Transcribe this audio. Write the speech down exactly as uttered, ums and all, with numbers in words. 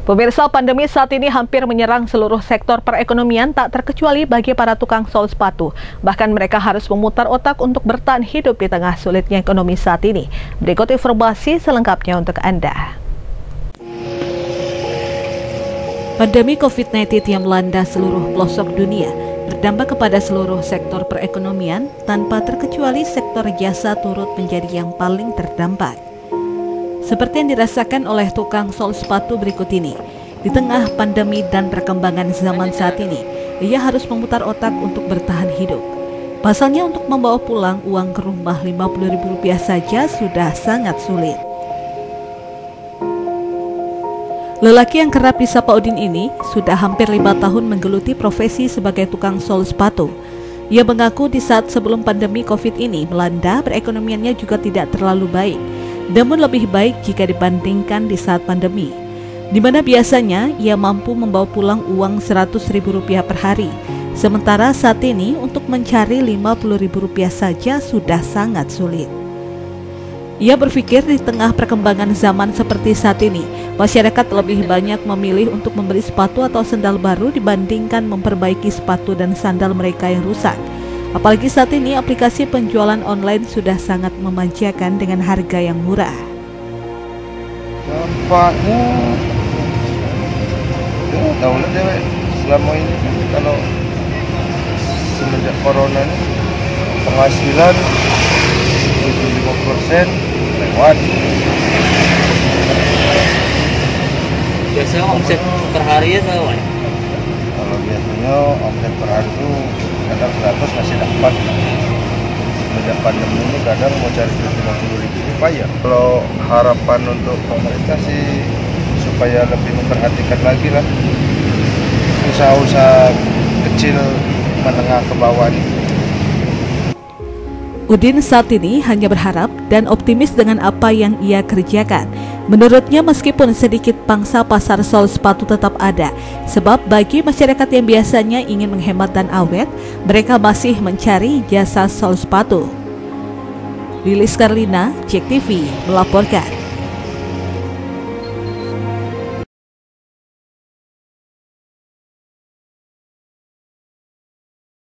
Pemirsa, pandemi saat ini hampir menyerang seluruh sektor perekonomian, tak terkecuali bagi para tukang sol sepatu. Bahkan mereka harus memutar otak untuk bertahan hidup di tengah sulitnya ekonomi saat ini. Berikut informasi selengkapnya untuk Anda. Pandemi covid sembilan belas yang melanda seluruh pelosok dunia berdampak kepada seluruh sektor perekonomian, tanpa terkecuali sektor jasa turut menjadi yang paling terdampak. Seperti yang dirasakan oleh tukang sol sepatu berikut ini. Di tengah pandemi dan perkembangan zaman saat ini, ia harus memutar otak untuk bertahan hidup. Pasalnya untuk membawa pulang uang ke rumah lima puluh ribu rupiah saja sudah sangat sulit. Lelaki yang kerap disapa Udin ini sudah hampir lima tahun menggeluti profesi sebagai tukang sol sepatu. Ia mengaku di saat sebelum pandemi Covid ini melanda, perekonomiannya juga tidak terlalu baik, namun lebih baik jika dibandingkan di saat pandemi, di mana biasanya ia mampu membawa pulang uang seratus ribu rupiah per hari. Sementara saat ini untuk mencari lima puluh ribu rupiah saja sudah sangat sulit. Ia berpikir di tengah perkembangan zaman seperti saat ini, masyarakat lebih banyak memilih untuk membeli sepatu atau sandal baru dibandingkan memperbaiki sepatu dan sandal mereka yang rusak. Apalagi saat ini aplikasi penjualan online sudah sangat memanjakan dengan harga yang murah. Dampaknya, ya tahu lah dewek, selama ini kalau semenjak corona ini penghasilan tujuh puluh lima persen lewat. Biasanya omset per hari itu apa? Kalau biasanya omset per hari itu kadang seratus masih dapat. Semenjak pandemi ini kadang mau cari lima puluh ribu payah. Kalau harapan untuk pemerintah sih supaya lebih memperhatikan lagi lah usaha-usaha kecil menengah ke bawah ini. Udin saat ini hanya berharap dan optimis dengan apa yang ia kerjakan. Menurutnya meskipun sedikit pangsa pasar sol sepatu tetap ada, sebab bagi masyarakat yang biasanya ingin menghemat dan awet, mereka masih mencari jasa sol sepatu. Lilis Karlina, Jek T V melaporkan.